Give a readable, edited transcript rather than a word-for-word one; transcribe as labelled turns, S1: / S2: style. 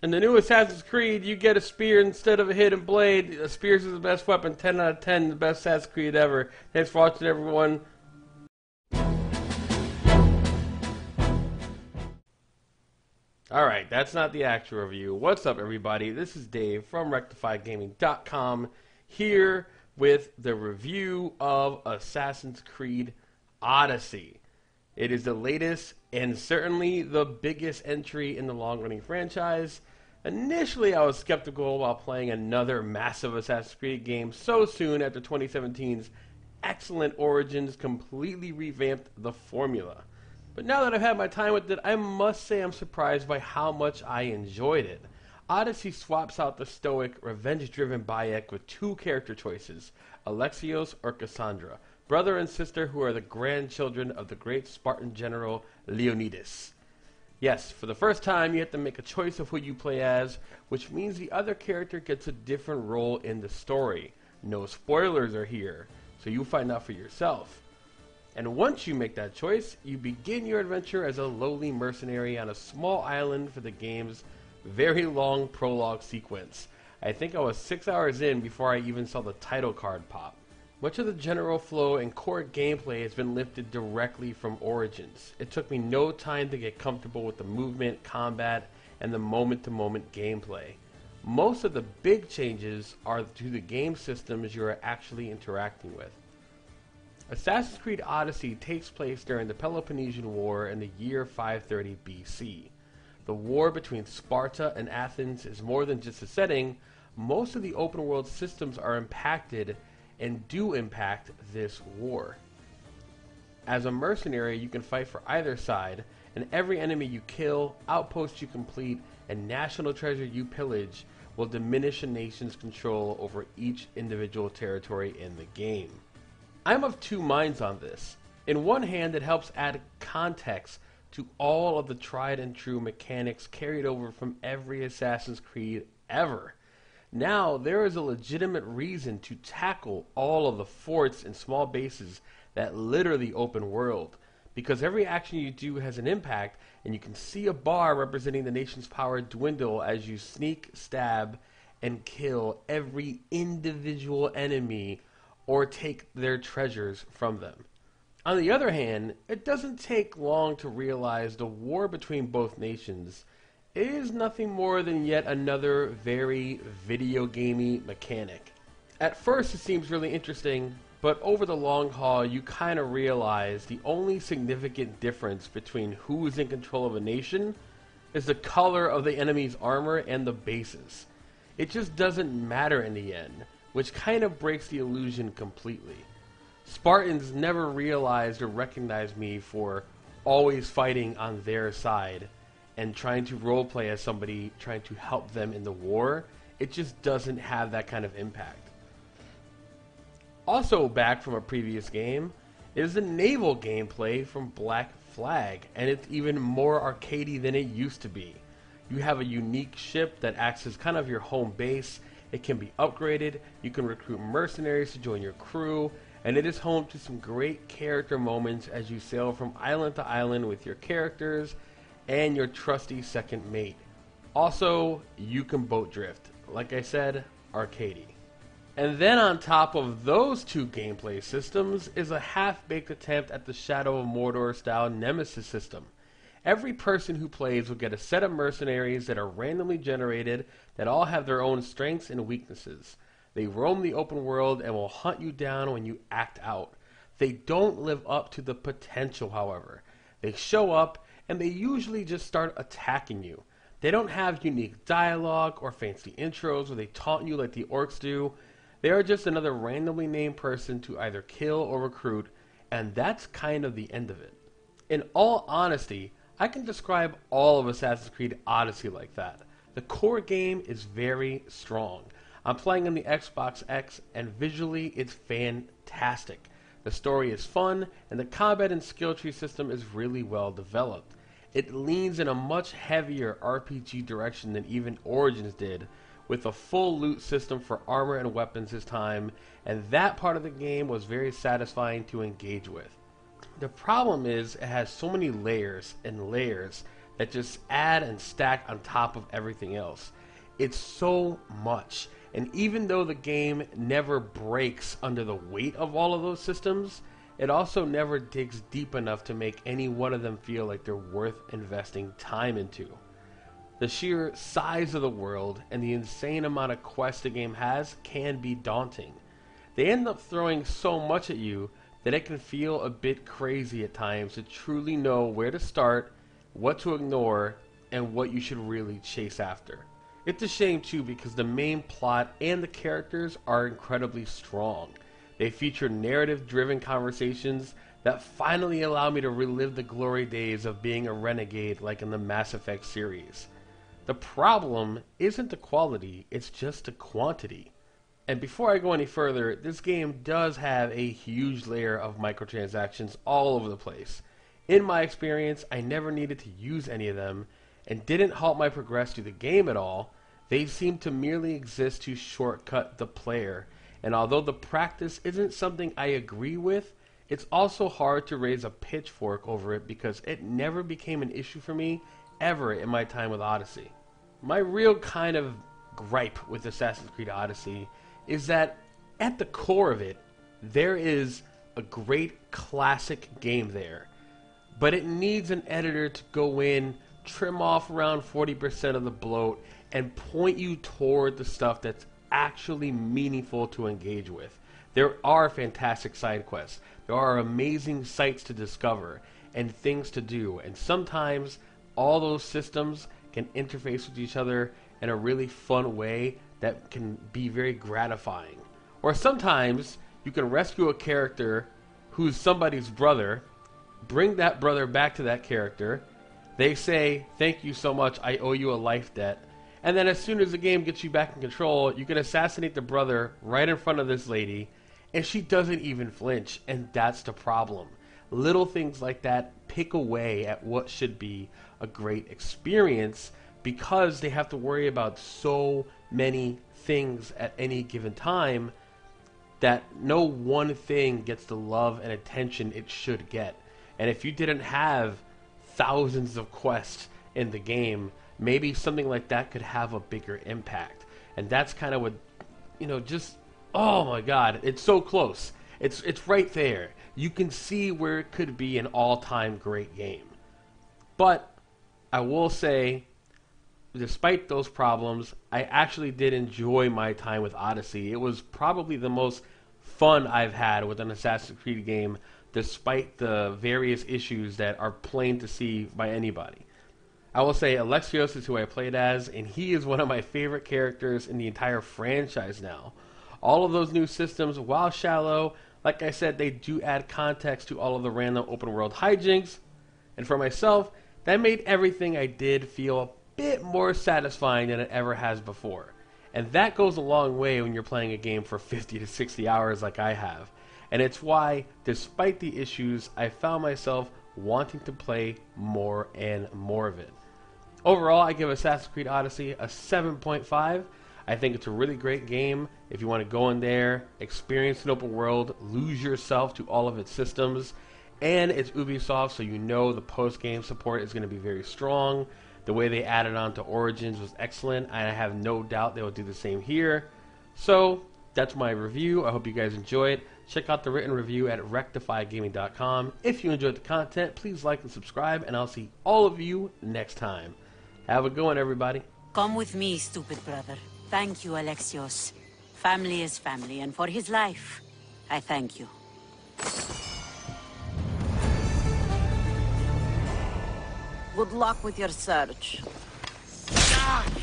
S1: In the new Assassin's Creed, you get a spear instead of a hidden blade. Spears is the best weapon, 10 out of 10, the best Assassin's Creed ever. Thanks for watching, everyone. Alright, that's not the actual review. What's up, everybody? This is Dave from RectifiedGaming.com here with the review of Assassin's Creed Odyssey. It is the latest and certainly the biggest entry in the long-running franchise. Initially, I was skeptical while playing another massive Assassin's Creed game so soon after 2017's excellent Origins completely revamped the formula. But now that I've had my time with it, I must say I'm surprised by how much I enjoyed it. Odyssey swaps out the stoic, revenge-driven Bayek with two character choices, Alexios or Cassandra, brother and sister who are the grandchildren of the great Spartan general Leonidas. Yes, for the first time you have to make a choice of who you play as, which means the other character gets a different role in the story. No spoilers are here, so you'll find out for yourself. And once you make that choice, you begin your adventure as a lowly mercenary on a small island for the game's very long prologue sequence. I think I was 6 hours in before I even saw the title card pop. Much of the general flow and core gameplay has been lifted directly from Origins. It took me no time to get comfortable with the movement, combat, and the moment-to-moment gameplay. Most of the big changes are to the game systems you are actually interacting with. Assassin's Creed Odyssey takes place during the Peloponnesian War in the year 530 BC. The war between Sparta and Athens is more than just a setting. Most of the open world systems are impacted and do impact this war. As a mercenary, you can fight for either side, and every enemy you kill, outpost you complete, and national treasure you pillage will diminish a nation's control over each individual territory in the game. I'm of two minds on this. In one hand, it helps add context to all of the tried and true mechanics carried over from every Assassin's Creed ever. Now, there is a legitimate reason to tackle all of the forts and small bases that litter the open world, because every action you do has an impact, and you can see a bar representing the nation's power dwindle as you sneak, stab, and kill every individual enemy or take their treasures from them. On the other hand, it doesn't take long to realize the war between both nations is nothing more than yet another very video gamey mechanic. At first it seems really interesting, but over the long haul you kind of realize the only significant difference between who is in control of a nation is the color of the enemy's armor and the bases. It just doesn't matter in the end, which kind of breaks the illusion completely. Spartans never realized or recognized me for always fighting on their side and trying to roleplay as somebody trying to help them in the war. It just doesn't have that kind of impact. Also back from a previous game is the naval gameplay from Black Flag, and it's even more arcadey than it used to be. You have a unique ship that acts as kind of your home base. It can be upgraded, you can recruit mercenaries to join your crew, and it is home to some great character moments as you sail from island to island with your characters and your trusty second mate. Also, you can boat drift. Like I said, arcadey. And then on top of those two gameplay systems is a half-baked attempt at the Shadow of Mordor style Nemesis system. Every person who plays will get a set of mercenaries that are randomly generated that all have their own strengths and weaknesses. They roam the open world and will hunt you down when you act out. They don't live up to the potential, however. They show up and they usually just start attacking you. They don't have unique dialogue or fancy intros where they taunt you like the orcs do. They are just another randomly named person to either kill or recruit, and that's kind of the end of it. In all honesty, I can describe all of Assassin's Creed Odyssey like that. The core game is very strong. I'm playing on the Xbox X, and visually it's fantastic. The story is fun, and the combat and skill tree system is really well developed. It leans in a much heavier RPG direction than even Origins did, with a full loot system for armor and weapons this time, and that part of the game was very satisfying to engage with. The problem is it has so many layers and layers that just add and stack on top of everything else. It's so much. And even though the game never breaks under the weight of all of those systems, it also never digs deep enough to make any one of them feel like they're worth investing time into. The sheer size of the world and the insane amount of quests the game has can be daunting. They end up throwing so much at you that it can feel a bit crazy at times to truly know where to start, what to ignore, and what you should really chase after. It's a shame too because the main plot and the characters are incredibly strong. They feature narrative-driven conversations that finally allow me to relive the glory days of being a renegade like in the Mass Effect series. The problem isn't the quality, it's just the quantity. And before I go any further, this game does have a huge layer of microtransactions all over the place. In my experience, I never needed to use any of them, and didn't halt my progress through the game at all. They seem to merely exist to shortcut the player, and although the practice isn't something I agree with, it's also hard to raise a pitchfork over it because it never became an issue for me ever in my time with Odyssey. My real kind of gripe with Assassin's Creed Odyssey is that at the core of it, there is a great classic game there, but it needs an editor to go in, trim off around 40% of the bloat, and point you toward the stuff that's actually meaningful to engage with. There are fantastic side quests. There are amazing sites to discover and things to do, and sometimes all those systems can interface with each other in a really fun way that can be very gratifying. Or sometimes you can rescue a character who's somebody's brother, bring that brother back to that character, they say, "Thank you so much, I owe you a life debt," and then as soon as the game gets you back in control, you can assassinate the brother right in front of this lady, and she doesn't even flinch, and that's the problem. Little things like that pick away at what should be a great experience because they have to worry about so many things at any given time that no one thing gets the love and attention it should get. And if you didn't have thousands of quests in the game, maybe something like that could have a bigger impact. And that's kind of what, just, oh my god, it's so close. It's right there. You can see where it could be an all-time great game. But I will say, despite those problems, I actually did enjoy my time with Odyssey. It was probably the most fun I've had with an Assassin's Creed game, despite the various issues that are plain to see by anybody. I will say Alexios is who I played as, and he is one of my favorite characters in the entire franchise now. All of those new systems, while shallow, like I said, they do add context to all of the random open world hijinks, and for myself, that made everything I did feel a bit more satisfying than it ever has before. And that goes a long way when you're playing a game for 50 to 60 hours like I have. And it's why, despite the issues, I found myself wanting to play more and more of it. Overall, I give Assassin's Creed Odyssey a 7.5. I think it's a really great game if you want to go in there, experience an open world, lose yourself to all of its systems, and it's Ubisoft, so you know the post-game support is going to be very strong. The way they added on to Origins was excellent, and I have no doubt they will do the same here. So, that's my review. I hope you guys enjoy it. Check out the written review at rectifygaming.com. If you enjoyed the content, please like and subscribe, and I'll see all of you next time. Have a good one, everybody.
S2: Come with me, stupid brother. Thank you, Alexios. Family is family, and for his life, I thank you. Good luck with your search.
S1: Ah!